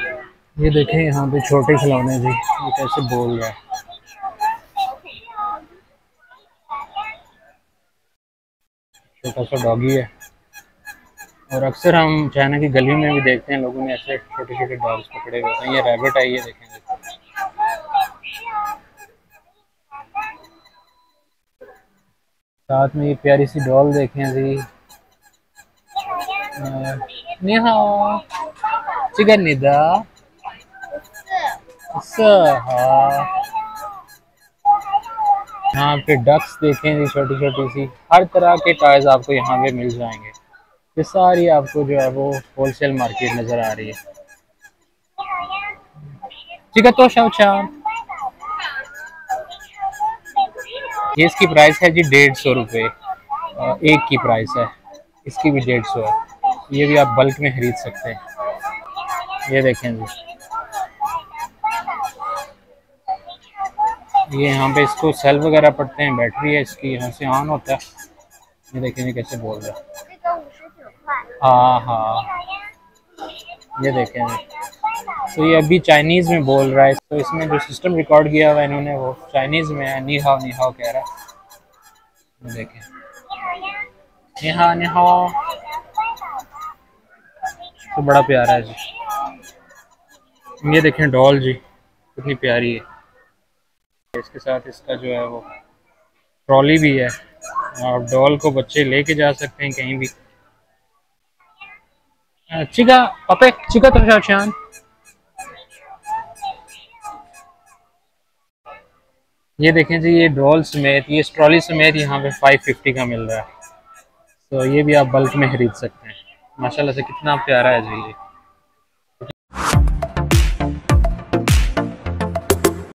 ये देखें यहाँ पे छोटे खिलौने जी, ये कैसे बोल रहा है। छोटा सा डॉगी है। और अक्सर हम चाइना की गली में भी देखते हैं लोगों ने ऐसे छोटे छोटे डॉग्स पकड़े हुए होते हैं। ये रैबिट है, ये देखेंगे। साथ में ये प्यारी सी डॉल देखें जी। नी हाओ, चिकन निदा। हाँ, यहाँ पे डक्स देखें जी, छोटी छोटी सी। हर तरह के टॉयज आपको यहाँ पे मिल जाएंगे। ये सारी आपको जो है वो होलसेल मार्केट नज़र आ रही है। ठीक है तो शाओचान, ये इसकी प्राइस है जी 150 रुपये। एक की प्राइस है, इसकी भी 150 है। ये भी आप बल्क में खरीद सकते हैं। ये देखें जी, ये यहाँ पे इसको सेल वगैरह पड़ते हैं, बैटरी है इसकी, यहाँ से ऑन होता है। ये देखें जी कैसे बोल रहा है। हाँ हाँ, ये देखें जी। तो ये अभी चाइनीज़ में बोल रहा है, तो इसमें जो सिस्टम रिकॉर्ड किया हुआ है इन्होंने वो चाइनीज़ में है। नी हाओ कह रहा है। ये देखें, नी हाओ। तो बड़ा प्यारा है जी। ये देखें डॉल जी, कितनी प्यारी है। इसके साथ इसका जो है वो ट्रॉली भी है, और डॉल को बच्चे लेके जा सकते हैं कहीं भी। चिका पापे, चिका तो चान। ये देखें जी, ये डॉल समेत, ये ट्रॉली समेत यहाँ पे 550 का मिल रहा है। तो ये भी आप बल्क में खरीद सकते हैं। माशाल्लाह से कितना प्यारा है जी ये।